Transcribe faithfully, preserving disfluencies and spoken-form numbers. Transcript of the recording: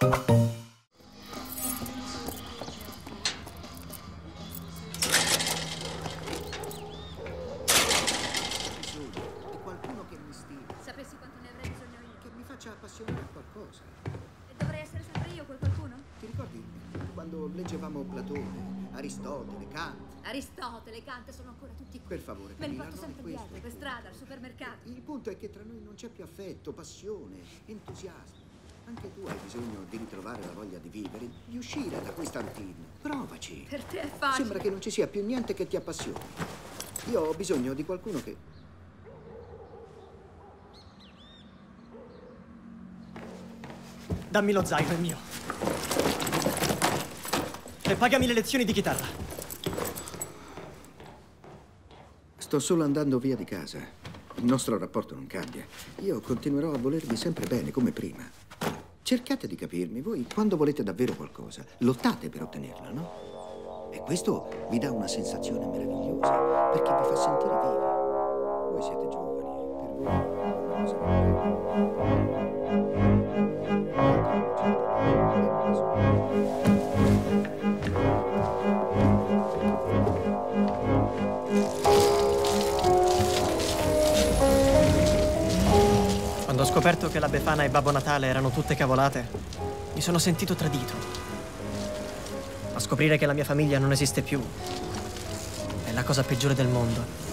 Qualcuno che mi stimi. Sapessi quanto ne avrei bisogno io. Che mi faccia appassionare a qualcosa. E dovrei essere sempre io quel qualcuno? Ti ricordi quando leggevamo Platone, Aristotele, Kant? Aristotele, Kant sono ancora tutti qui. Per favore, Me li Camilla, porto non è sempre questo dietro, il per punto. strada, al supermercato. Il punto è che tra noi non c'è più affetto, passione, entusiasmo. Anche tu hai bisogno di ritrovare la voglia di vivere, di uscire da questa routine. Provaci. Per te è facile. Sembra che non ci sia più niente che ti appassioni. Io ho bisogno di qualcuno che... Dammi lo zaino, è mio. E pagami le lezioni di chitarra. Sto solo andando via di casa. Il nostro rapporto non cambia. Io continuerò a volervi sempre bene, come prima. Cercate di capirmi. Voi, quando volete davvero qualcosa, lottate per ottenerla, no? E questo vi dà una sensazione meravigliosa, perché vi fa sentire vivi. Voi siete giovani, per voi una cosa non Quando ho scoperto che la Befana e Babbo Natale erano tutte cavolate, mi sono sentito tradito. Ma scoprire che la mia famiglia non esiste più è la cosa peggiore del mondo.